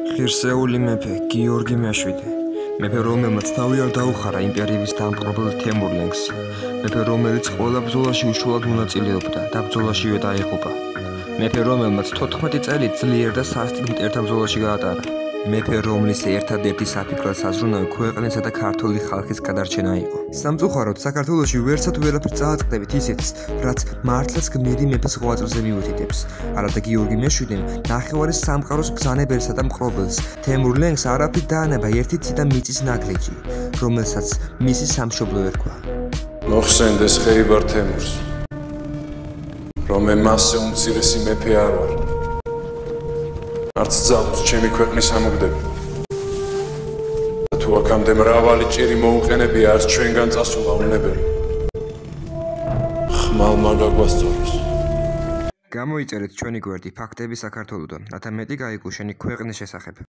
ღირსეული მეფე გიორგი მეშვიდე, მეფე რომელმაც თავი არ დაუხარა იმპერიის დამპყრობელ თემურლენგს, მეფე რომელიც ყველა ბრძოლაში უშუალოდ მონაწილეობდა და ბრძოლაშივე დაიღუპა, მეფე რომელმაც 14 წელი ძლიერ და სასტიკ მტერთა ბრძოლაში გაატარა, მეფე რომლის ერთადერთი საფიქრო საზრუნავი ქვეყნისა და ქართული ხალხის გადარჩენა იყო. სამწუხაროდ საქართველოში ვერცად ვერაფერს წააწყდებით ისეთს, რაც მართლაც გმირი მეფეს ღვაწლზე მიუთითებს. არადა გიორგი მეშვიდემ ნახევარი სამყაროს ბრძანებელსა და მყრობელს თემურ ლენგს არაფრით დაანება ერთი ციდან მიწის ნაგლეჯი, რომელსაც მისი სამშობლო ერქვა. მოხსენდეს ხეიბარ თემურს, რომ მე მასზე უმცირესი მეფე არ ვარ. არც ძალუს ჩემი ქვეყნის ამოგდები. თუ აქამდე მრავალი ჭირი მოუყენებია, არც ჩვენგან წასულა უნებელი. ხმალმა გაგვასწოროს. გამოიწერეთ ჩვენი გვერდი ფაქტები საქართველოდან, რათა მეტი გაიგო შენი ქვეყნის შესახებ.